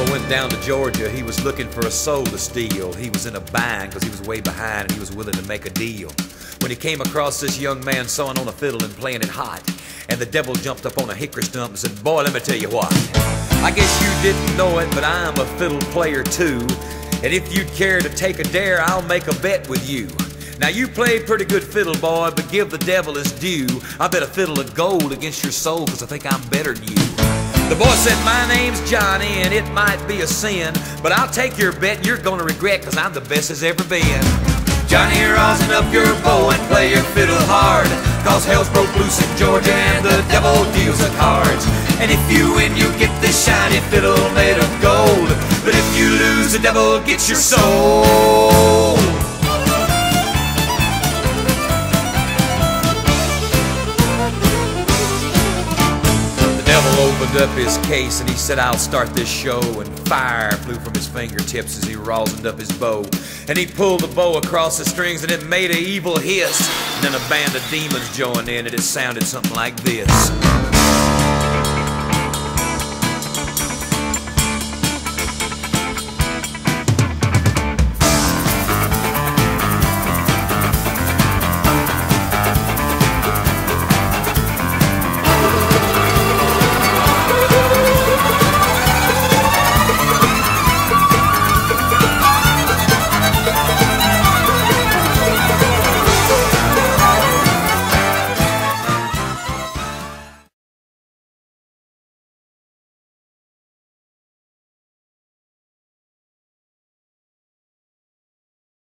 went down to Georgia. He was looking for a soul to steal. He was in a bind because he was way behind and he was willing to make a deal. When he came across this young man sawing on a fiddle and playing it hot, and the devil jumped up on a hickory stump and said, "Boy, let me tell you what. I guess you didn't know it, but I'm a fiddle player too. And if you'd care to take a dare, I'll make a bet with you. Now you play pretty good fiddle, boy, but give the devil his due. I bet a fiddle of gold against your soul, cause I think I'm better than you." The boy said, "My name's Johnny, and it might be a sin, but I'll take your bet and you're gonna regret, cause I'm the best as ever been." "Johnny, rosin up your bow and play your fiddle hard, cause hell's broke loose in Georgia and the devil deals the cards. And if you win, you get this shiny fiddle made of gold, but if you lose, the devil gets your soul." The devil opened up his case and he said, "I'll start this show," and fire flew from his fingertips as he rosined up his bow. And he pulled the bow across the strings and it made an evil hiss. And then a band of demons joined in and it sounded something like this.